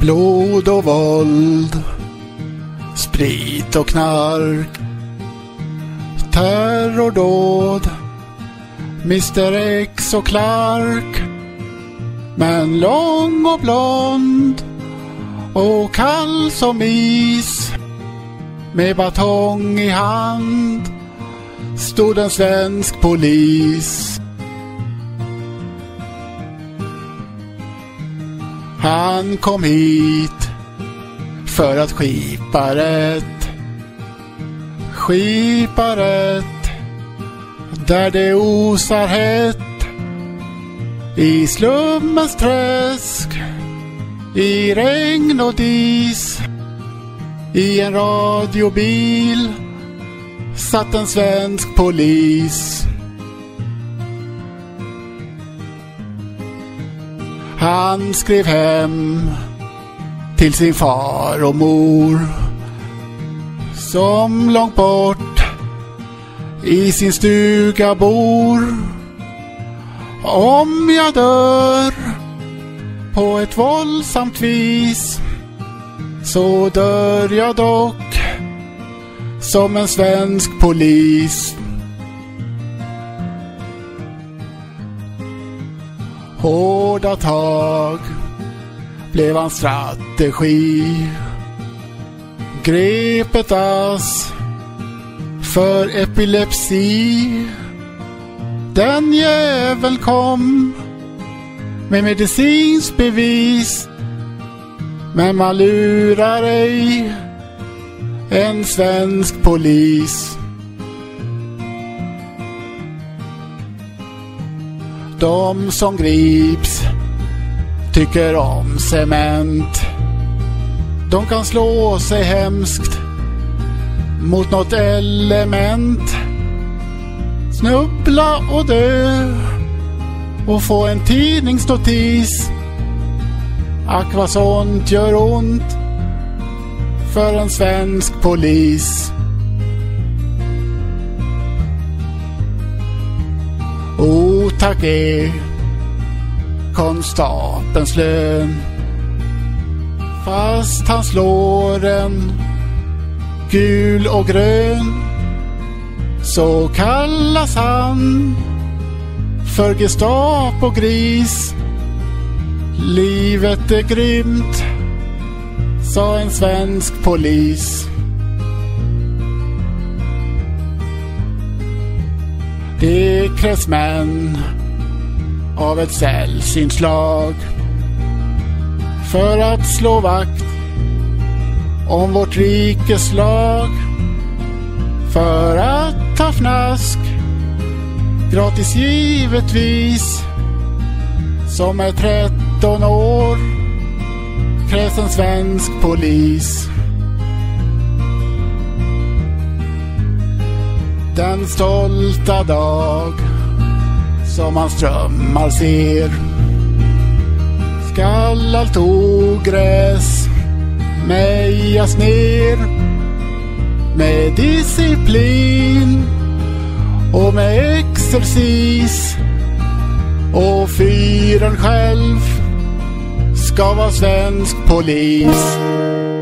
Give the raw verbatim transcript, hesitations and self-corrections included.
Blod och våld, sprit och knark, terrordåd, mister X och Clark. Men lång och blond och kall som is, med batong i hand stod en svensk polis. Han kom hit för att skipa rätt, skipa rätt där det osar hett. I slummens träsk, i regn och dis, i en radiobil satt en svensk polis. Han skrev hem till sin far och mor, som långt bort i sin stuga bor. Om jag dör på ett våldsamt vis, så dör jag dock som en svensk polis. Hårda tag blev hans strategi, grep ett ass för epilepsi. Den jäveln kom med medicinskt bevis, men man lurar ej en svensk polis. De som grips tycker om cement. De kan slå sig hemskt mot något element, snubbla och dö och få en tidningsnotis. Ack vad sånt gör ont för en svensk polis. O tack är konstapelns lön, fast han slår en gul och grön, så kallas han för Gestapo-gris. Livet är grymt, sa en svensk polis. Det krävs män av ett sällsynt slag för att slå vakt om vårt rikes lag. För att ta fnask gratis givetvis, som är tretton år, krävs en svensk polis. Den stolta dag som hans drömmar ser, skall allt ogräs mejas ner med disciplin och med exercis. Och fyren själv ska vara svensk polis.